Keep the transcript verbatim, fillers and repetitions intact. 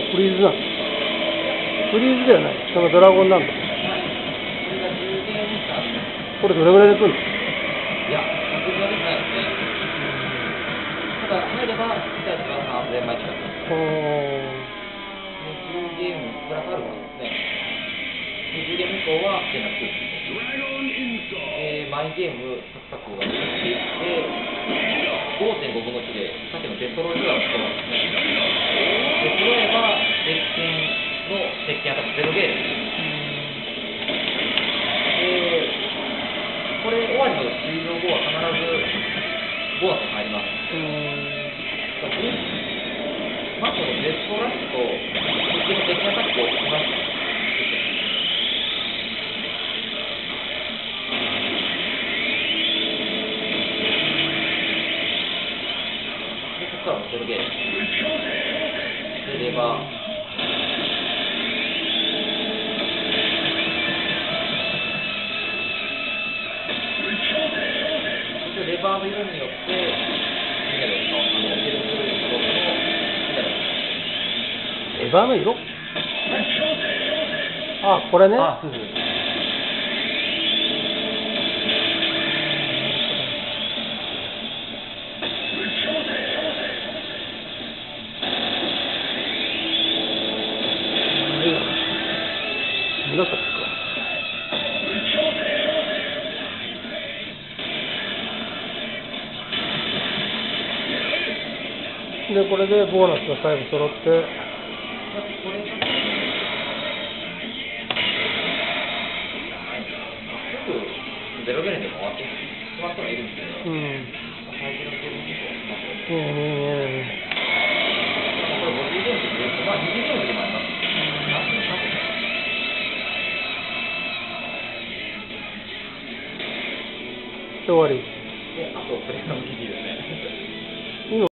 フリーズなの？フリーズではない。そのドラゴンなんだ。これどれぐらいで来るの？ いや、僕はですね。ただ、入れば、いたちはさんぜんまい近く。 おじゅうゲームプラスアルファですね。じゅうゲーム以降はせんえん作る。えー、毎ゲームサクサクが作っていって、ごてんごぶんのいちで、さっきのデストロイドはそうなんですね。で、揃えば、鉄拳の鉄拳アタックゼロゲーム。で、これ終わりの終了後は必ずボーナスに入ります。まあ、このデストラッシュと鉄拳の鉄拳アタックを同じ。ゼロゲームでレバーそしてレバーの色によってミネラルのあのヘルスロードのミネラルレバーの色？あ、これね。 あ、そうです。 紫か。で、これでボーナスが最後揃って、 ゼロゲームで回ってしまったらいるんですけど、うん。最初のゲーム結構しますよね。 ねえねえねえ。 これごじゅうゲームでずっと、まあにじゅうゲームでもあります。 終わり。 で、あとプレイの記事ですね。